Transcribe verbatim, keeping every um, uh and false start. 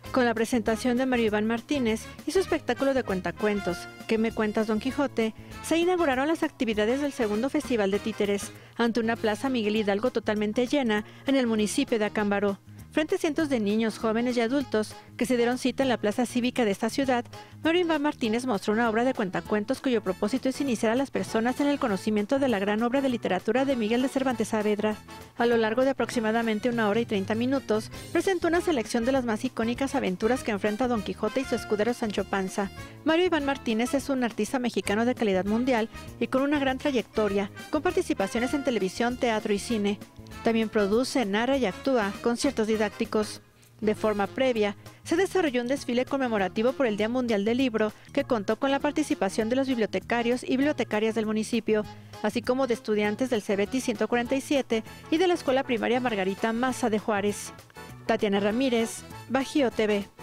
Con la presentación de Mario Iván Martínez y su espectáculo de cuentacuentos, ¿Qué me cuentas, Don Quijote?, se inauguraron las actividades del segundo Festival de Títeres, ante una plaza Miguel Hidalgo totalmente llena en el municipio de Acámbaro. Frente a cientos de niños, jóvenes y adultos que se dieron cita en la plaza cívica de esta ciudad, Mario Iván Martínez mostró una obra de cuentacuentos cuyo propósito es iniciar a las personas en el conocimiento de la gran obra de literatura de Miguel de Cervantes Saavedra. A lo largo de aproximadamente una hora y treinta minutos, presentó una selección de las más icónicas aventuras que enfrenta Don Quijote y su escudero Sancho Panza. Mario Iván Martínez es un artista mexicano de calidad mundial y con una gran trayectoria, con participaciones en televisión, teatro y cine. También produce, narra y actúa conciertos didácticos. De forma previa, se desarrolló un desfile conmemorativo por el Día Mundial del Libro que contó con la participación de los bibliotecarios y bibliotecarias del municipio, así como de estudiantes del CEBETI ciento cuarenta y siete y de la Escuela Primaria Margarita Maza de Juárez. Tatiana Ramírez, Bajío T V.